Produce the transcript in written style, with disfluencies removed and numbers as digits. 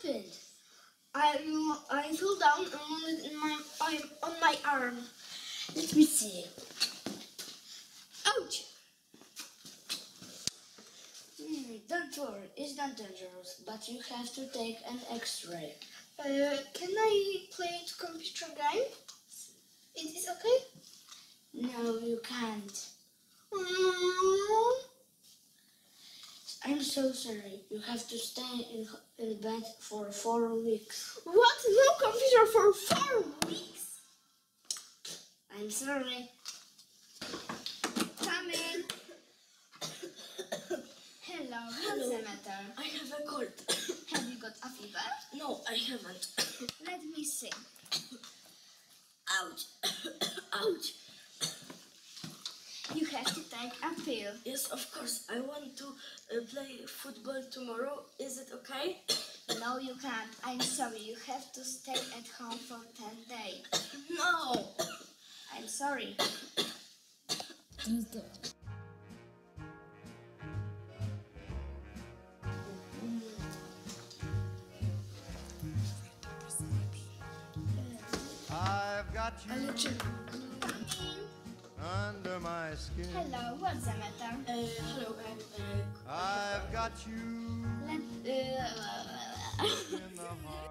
happened? I fell down and landed on my arm. Let me see. Ouch! Don't worry, it's not dangerous, but you have to take an X-ray. Can I play the computer game? It is okay? No, you can't. Mm. I'm so sorry. You have to stay in bed for 4 weeks. What? No computer for 4 weeks? I'm sorry. Come in. Hello, what's the matter? I have a cold. Have you got a fever? No, I haven't. Let me see. Ouch. Ouch. You have to take a pill. Yes, of course. I want to play football tomorrow. Is it okay? No, you can't. I'm sorry. You have to stay at home for 10 days. No. I'm sorry. I've got you Hello, under my skin. what's the matter? Hello. I've got you Let, in the heart.